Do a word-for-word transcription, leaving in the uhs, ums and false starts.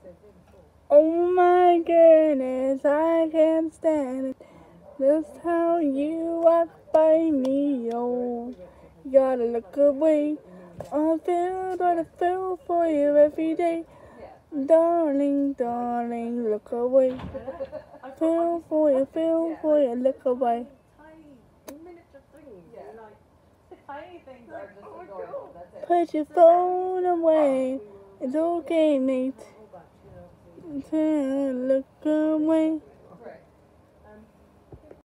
Oh my goodness, I can't stand it. That's how you walk by me, oh. You gotta look away. I feel what I feel for you every day. Darling, darling, look away. Feel for you, feel for you, look away. Put your phone away. It's okay, mate. Look away.